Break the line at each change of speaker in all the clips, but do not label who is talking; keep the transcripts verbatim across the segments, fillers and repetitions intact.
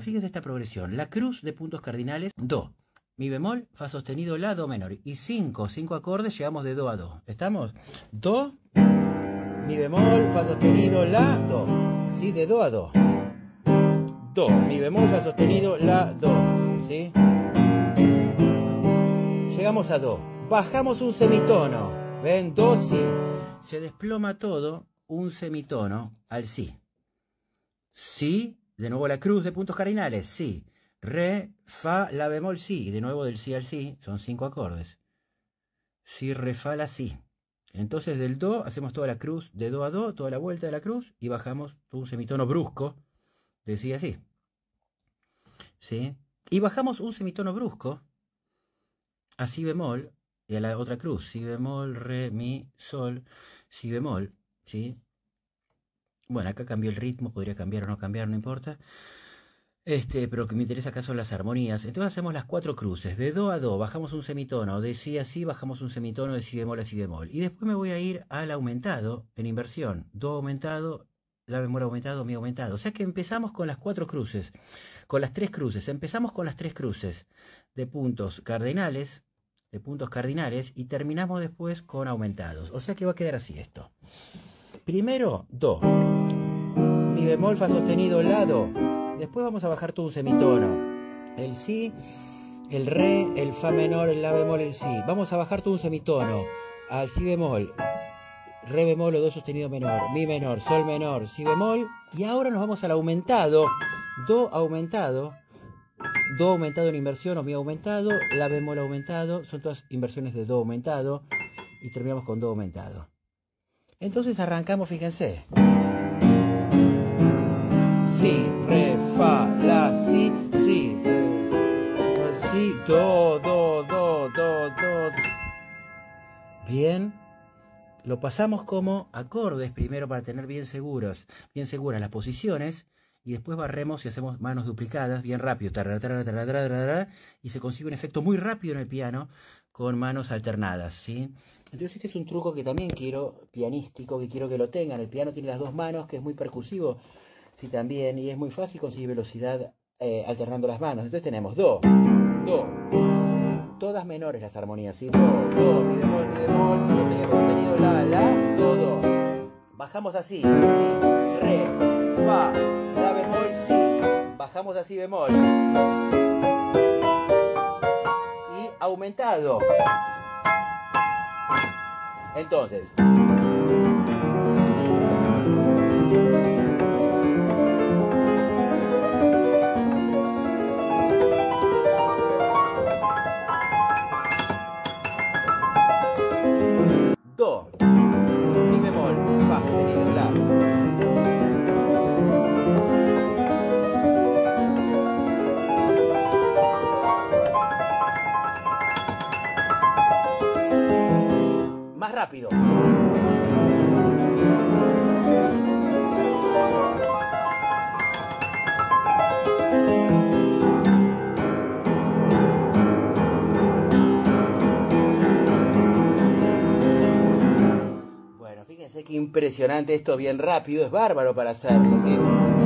Fíjense esta progresión. La cruz de puntos cardinales, do, mi bemol, fa sostenido, la, do menor. Y cinco, cinco acordes llegamos de do a do. ¿Estamos? Do, mi bemol, fa sostenido, la, do. ¿Sí? De do a do. Do, mi bemol, fa sostenido, la, do. ¿Sí? Llegamos a do. Bajamos un semitono. ¿Ven? Do, si. Se desploma todo un semitono al si. Si, de nuevo la cruz de puntos cardinales, si. Re, fa, la bemol, si. De nuevo del si al si, son cinco acordes. Si, re, fa, la, si. Entonces del do hacemos toda la cruz de do a do, toda la vuelta de la cruz y bajamos un semitono brusco de si a si. ¿Sí? Y bajamos un semitono brusco a si bemol y a la otra cruz. Si bemol, re, mi, sol, si bemol. ¿Sí? Bueno, acá cambió el ritmo, podría cambiar o no cambiar, no importa. Este, pero que me interesa acá son las armonías. Entonces hacemos las cuatro cruces. De do a do bajamos un semitono. De si a si bajamos un semitono. De si bemol a si bemol. Y después me voy a ir al aumentado en inversión. Do aumentado, la bemol aumentado, mi aumentado. O sea que empezamos con las cuatro cruces. Con las tres cruces. Empezamos con las tres cruces de puntos cardinales. De puntos cardinales. Y terminamos después con aumentados. O sea que va a quedar así esto. Primero, do. Mi bemol, fa sostenido, la, do. Después vamos a bajar todo un semitono. El si, el re, el fa menor, el la bemol, el si. Vamos a bajar todo un semitono. Al si bemol, re bemol o do sostenido menor, mi menor, sol menor, si bemol. Y ahora nos vamos al aumentado. Do aumentado. Do aumentado en inversión o mi aumentado. La bemol aumentado. Son todas inversiones de do aumentado. Y terminamos con do aumentado. Entonces arrancamos, fíjense. Si, re, fa, la, si, si, re, si, do, do, do, do, do. Bien. Lo pasamos como acordes primero para tener bien seguros, bien seguras las posiciones. Y después barremos y hacemos manos duplicadas bien rápido. Tarara, tarara, tarara, tarara, tarara, y se consigue un efecto muy rápido en el piano con manos alternadas, ¿sí? Entonces este es un truco que también quiero, pianístico, que quiero que lo tengan. El piano tiene las dos manos, que es muy percusivo. Sí, también, y es muy fácil conseguir velocidad eh, alternando las manos. Entonces tenemos do, do, todas menores las armonías, ¿sí? Do, do, mi bemol, mi bemol, fa sostenido, sostenido, la, la, do, do. Bajamos así, ¿sí? Re, fa, la bemol, si. Bajamos así bemol. Y aumentado. Entonces. Do, mi bemol, fa sostenido, la. Más rápido. Fíjense qué impresionante esto, bien rápido, es bárbaro para hacerlo, ¿sí?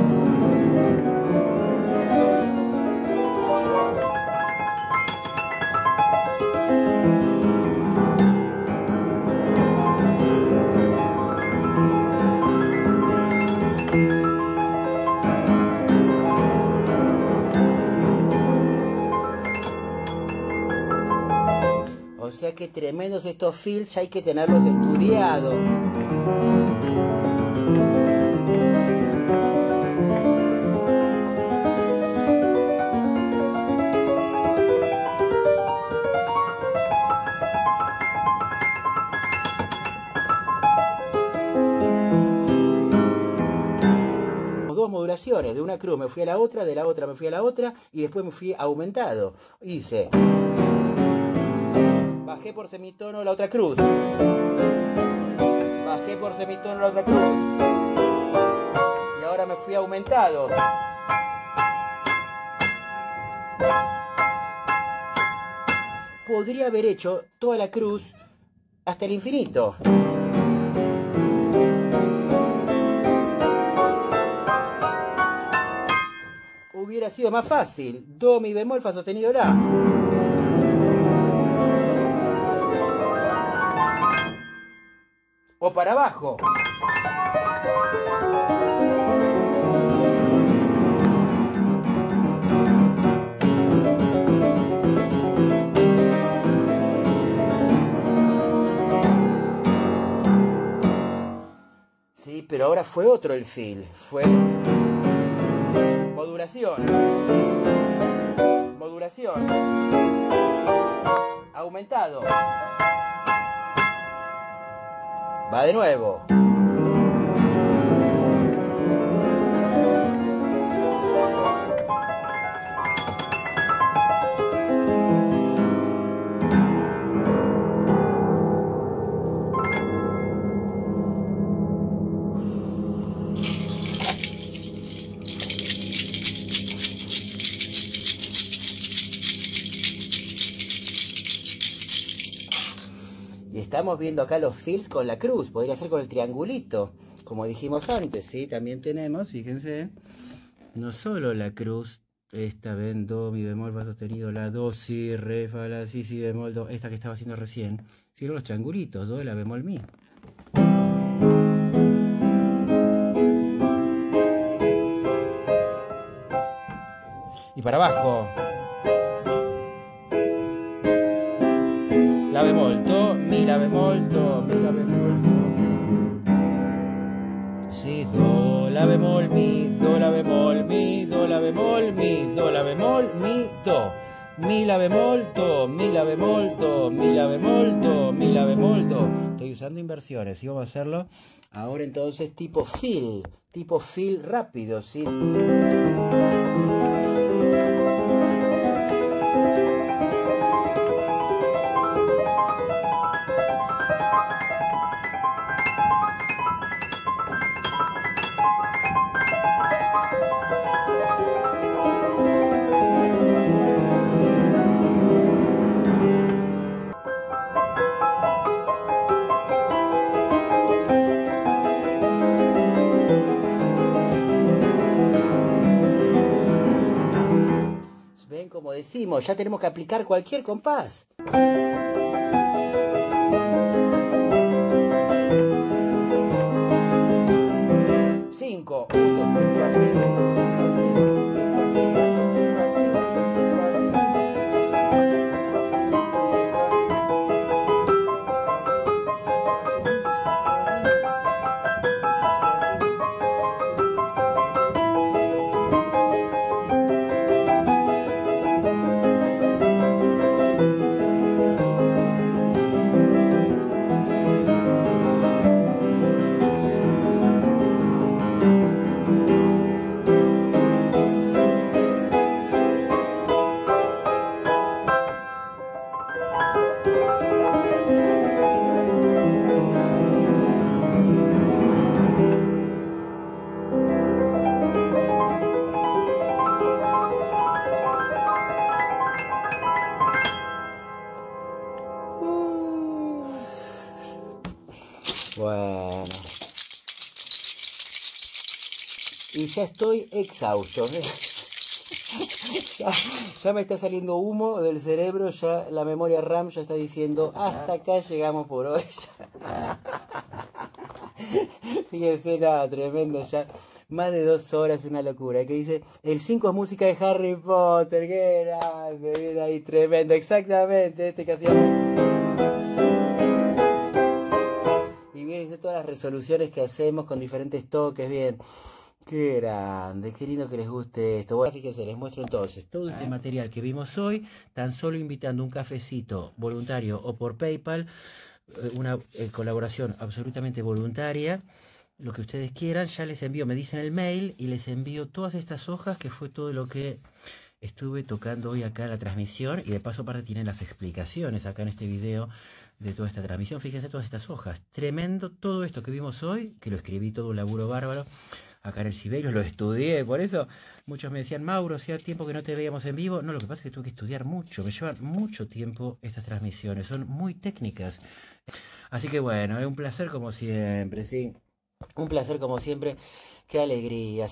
O sea que tremendos estos fills, hay que tenerlos estudiados. Dos modulaciones, de una cruz me fui a la otra, de la otra me fui a la otra y después me fui aumentado. Hice, bajé por semitono la otra cruz, bajé por semitono la otra cruz y ahora me fui aumentado. Podría haber hecho toda la cruz hasta el infinito. hubiera sido más fácil. Do, mi bemol, fa sostenido, la. O para abajo. Sí, pero ahora fue otro el feel. Fue modulación. Modulación. Aumentado. Va de nuevo. Y estamos viendo acá los fills con la cruz. Podría ser con el triangulito, como dijimos antes, ¿sí? También tenemos, fíjense, no solo la cruz, esta, ven, do, mi bemol, fa sostenido, la, do, si, re, fa, la, si, si, bemol, do, esta que estaba haciendo recién, sino los triangulitos, do, la, bemol, mi. Y para abajo. La bemol, do, mi, la bemol, do, mi, la bemol, do. Sí, do, la bemol, mi, do, la bemol, mi, do, la bemol, mi, do, la bemol, mi, do. Mi, la bemol, do, mi, la bemol, do, mi, la bemol, do, mi, la bemol, do. Estoy usando inversiones y vamos a hacerlo ahora entonces tipo fill, tipo fill rápido, ¿sí? Como decimos, ya tenemos que aplicar cualquier compás. Cinco. Bueno. Y ya estoy exhausto. ya, ya me está saliendo humo del cerebro, ya la memoria RAM ya está diciendo, hasta acá llegamos por hoy. Fíjense, nada, tremendo ya. Más de dos horas, una locura. Que dice, el cinco es música de Harry Potter. Qué grande, bien ahí, tremendo. Exactamente, este que hacíamos. Y bien, todas las resoluciones que hacemos con diferentes toques, bien. Qué grande, qué lindo que les guste esto. Bueno, fíjense, les muestro entonces todo este material que vimos hoy, tan solo invitando un cafecito voluntario o por PayPal, una eh, colaboración absolutamente voluntaria, lo que ustedes quieran, ya les envío, me dicen el mail y les envío todas estas hojas, que fue todo lo que estuve tocando hoy acá en la transmisión, y de paso aparte tienen las explicaciones acá en este video de toda esta transmisión. Fíjense todas estas hojas, tremendo todo esto que vimos hoy, que lo escribí todo un laburo bárbaro acá en el Sibelius, lo estudié, por eso muchos me decían, Mauro, hacía tiempo que no te veíamos en vivo. No, lo que pasa es que tuve que estudiar mucho, me llevan mucho tiempo estas transmisiones, son muy técnicas. Así que bueno, es un placer como siempre, sí, un placer como siempre, qué alegría.